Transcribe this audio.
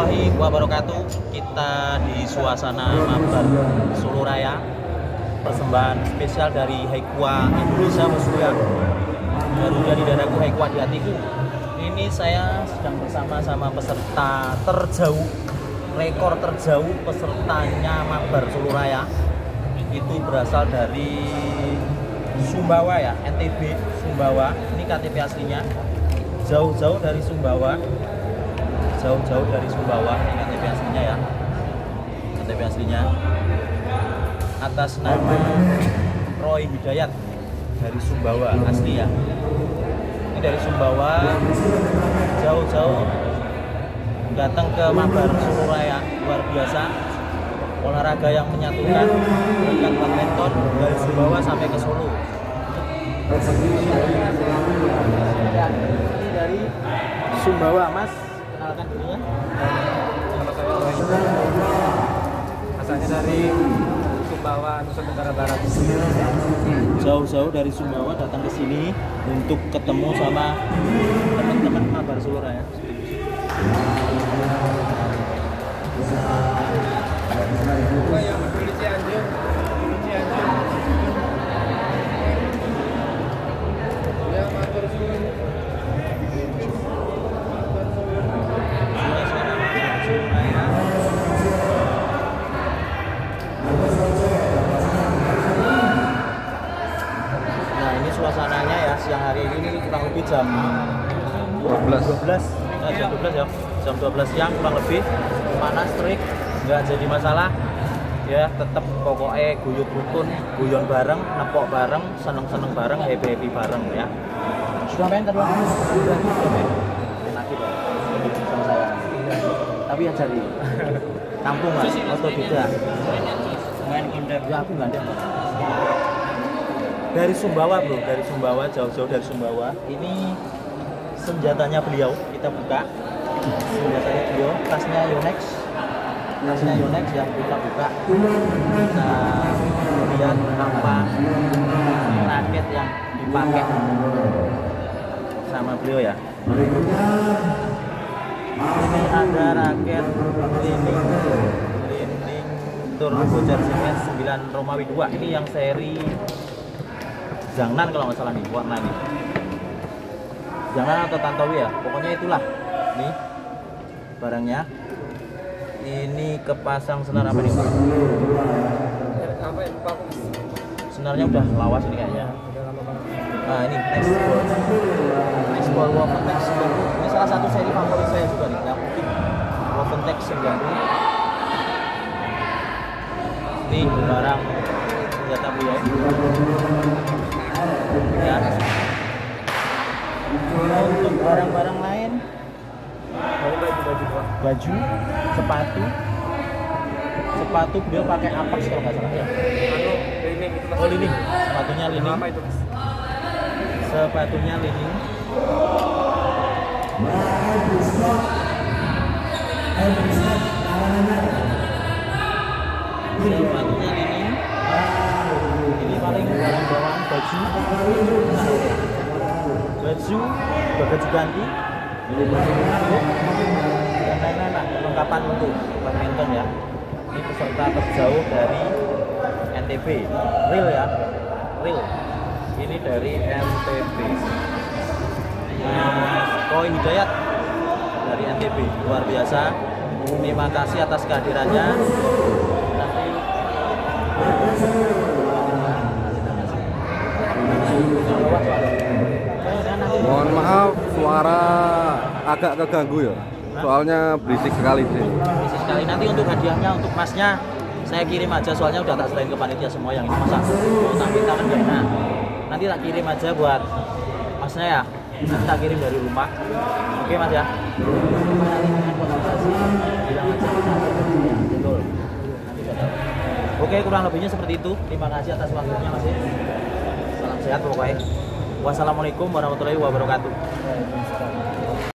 warahmatullahi wabarakatuh. Kita di suasana mabar Solo Raya, persembahan spesial dari Haikwa Indonesia bosku ya. Baru dari dadaku Haikwa di hatiku. Ini saya sedang bersama sama peserta terjauh, rekor terjauh pesertanya mabar Solo Raya. Itu berasal dari Sumbawa ya, NTB Sumbawa. Ini KTP aslinya. Jauh-jauh dari Sumbawa. Jauh-jauh dari Sumbawa, ini KTP aslinya ya. KTP aslinya atas nama Roy Hidayat dari Sumbawa asli ya. Ini dari Sumbawa jauh-jauh datang ke mabar Solo Raya, luar biasa. Olahraga yang menyatukan bukan badminton dari Sumbawa sampai ke Solo. Ini dari Sumbawa, Mas. Kenalkan dulu ya. Nama saya Roy. Asalnya dari Sumbawa, Nusa Tenggara Barat. Jauh-jauh dari Sumbawa datang ke sini untuk ketemu sama teman-teman mabar Solo Raya. Suasananya ya siang hari ini kurang lebih jam 12 ya, jam 12 siang kurang lebih, panas terik, nggak jadi masalah ya, tetap pokoknya guyub rukun, guyon bareng, nepok bareng, seneng-seneng bareng, happy bareng ya. Sudah main tadi? Sudah main lagi sama saya, tapi yang cari kampung mas, atau beda main kindek ya, aku nggak ada dari Sumbawa bro, dari Sumbawa, jauh-jauh dari Sumbawa. Ini senjatanya beliau, kita buka senjatanya beliau, tasnya Yonex ya, kita buka, kita lihat apa raket yang dipakai sama beliau ya. Ini ada raket Lining Turbo Charge CS 9 Romawi 2, ini yang seri Jangnan kalau nggak salah nih, warna nih Jangnan atau Tantowi ya, pokoknya itulah nih barangnya. Ini kepasang senar apa nih Pak? Senarnya udah lawas ini kayaknya. Nah ini next ball Wolfentex 90. Ini salah satu seri favorit saya juga nih, yang mungkin Wolfentex 90. Ini barang senjata beliau ya. Untuk barang-barang lain, baju, sepatu beliau pakai Apex kalau nggak salah ya. Oh Lining, sepatunya Lining. Apa itu mas? Sepatunya Lining. Sepatunya Lining. Ini paling barang bawaan baju, baju ganti, dan lain-lain lah, perlengkapan untuk badminton ya. Ini peserta terjauh dari NTB, real ya, real. Ini dari NTB. Roy Hidayat dari NTB, luar biasa. Terima kasih atas kehadirannya. Mohon maaf suara agak keganggu ya, soalnya berisik sekali sih. Berisik sekali. Nanti untuk hadiahnya untuk masnya saya kirim aja, soalnya udah tak selain ke panitia semua yang ini masa tapi tangan gak enak. Nanti tak kirim aja buat masnya ya, nanti tak kirim dari rumah. Oke mas ya. Oke, kurang lebihnya seperti itu. Terima kasih atas waktunya mas. Salam sehat pokoknya. Wassalamualaikum warahmatullahi wabarakatuh.